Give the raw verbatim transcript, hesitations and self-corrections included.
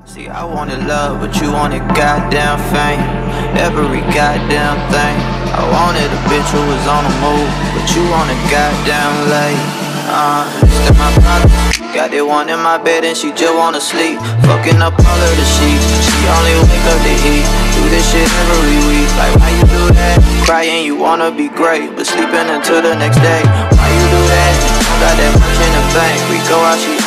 See, I wanted love, but you wanted goddamn fame. Every goddamn thing. I wanted a bitch who was on the move, but you wanted goddamn late. Uh, still my problem. Got that one in my bed and she just wanna sleep. Fucking up all of the sheets. She only wake up to eat. Do this shit every week. Like, why you do that? Crying, you wanna be great, but sleeping until the next day. Why you do that? Don't got that much in the bank. We go out, she